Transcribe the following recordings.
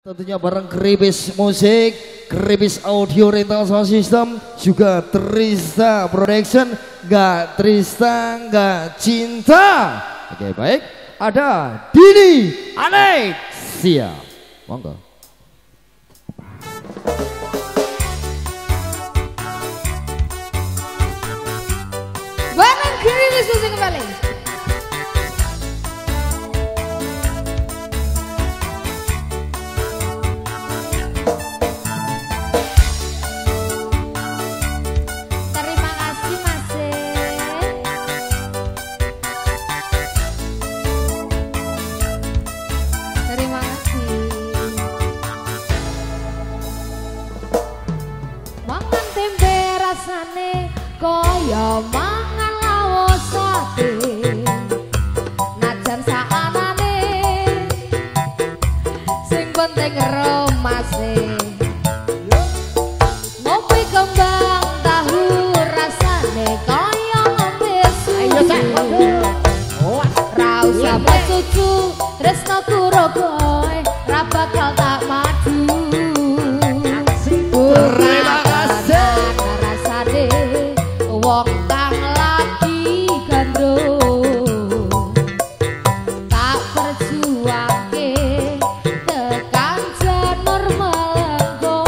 Tentunya bareng Kribis Musik, Kribis Audio Rental Sound System, juga Trista Production. Gak Trista, gak cinta. Oke, baik. Ada Dini Alexia. Monggo. Bareng Kribis Musik kembali. Kaya mangan lawos sate najan saanane sing penting remase ngopi kembang tahu rasane kaya ngombe susu ra usah cucu tresno kurogoe ra bakal tak maju. Terima kasih. Wong kang lagi gandrung tak perjuangke tekan janur melenggo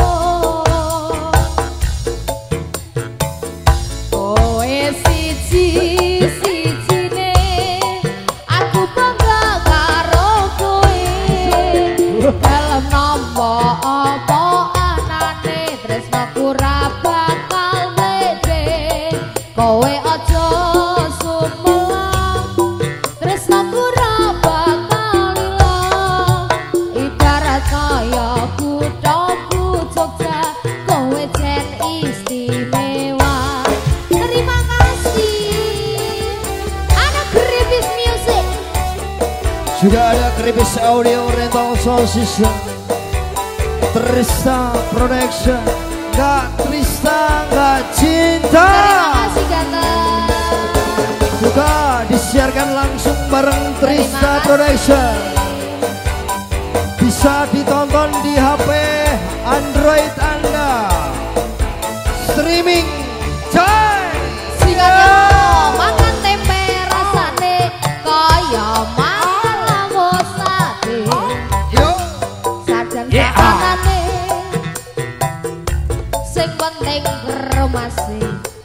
kowe siji-sijine aku bangga karo kowe dalem nampa apa anane tresnaku ra bakal kowe aja sumelang tresnaku ra bakal ilang ibarat kaya kuthaku Jogja kowe jen istimewa. Terima kasih. Ada Kribis Music, juga ada Kribis Audio Rental Sound System, Trista Production. Gak Trista, gak cinta. terima kasih ganteng. Juga disiarkan langsung bareng Trista Production. Bisa ditonton di HP Android Anda. Streaming coy. Silakan makan tempe rasane kaya mangan lawos sate. Yuk. Sajan sakanane sing penting remase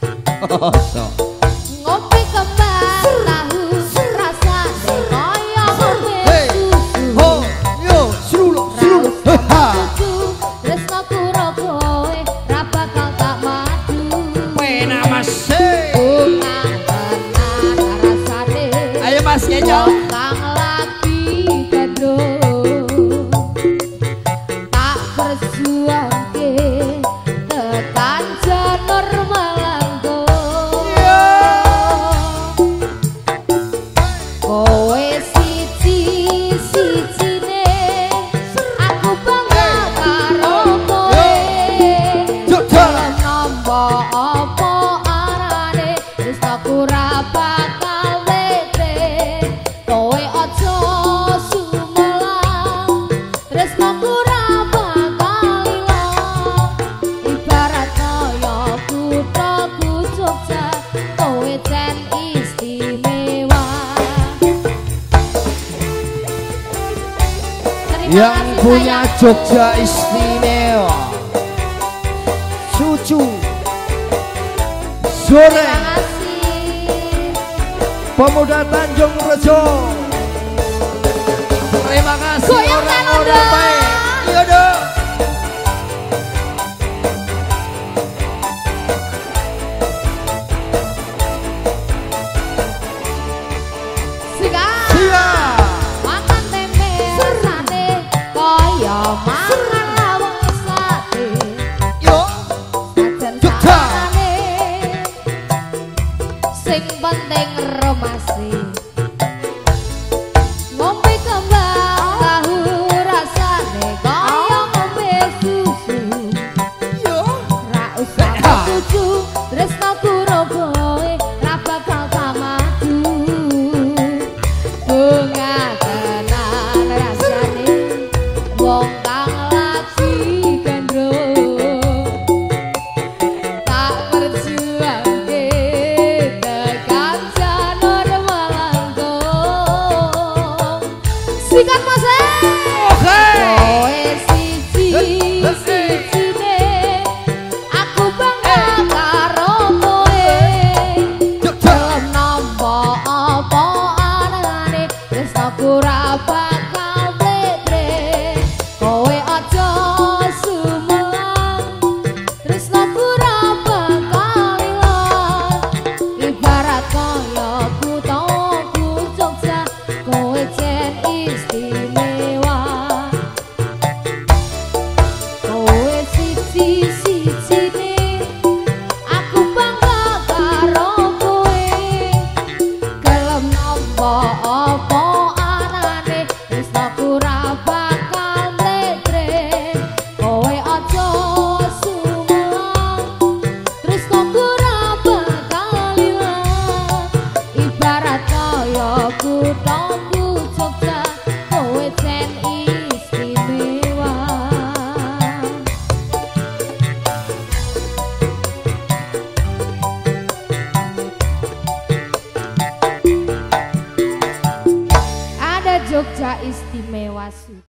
ngopi kembang tahu rasane kaya ngombe susu Yo, seru susu tresno kurogoe ra bakal tak maju. Pena Mas. Bunga tenan rasane Ayo Mas Kejo. kang lagi gandrung tak perjuangke tekan janur melenggo kowe siji-sijine aku bangga karo kowe dalam nampa apa arane tresnaku ra bakal lete kowe aja sumelang tresnaku ra bakal ilang ibarat kaya kuthaku Jogja kowe jen istimewa. Yang punya Jogja istimewa. Cucu Terima Zoreng kasih. Pemuda Tanjung Rejo. Terima kasih Goyang orang-orang dong. baik. Iya dong. Sikat. Siap. Makan tempe rasane kaya mangan lawos sate. Yuk. Sajen Jogja. sakane sing penting remase ngopi kembang tahu rasa Daerah Istimewa Sud.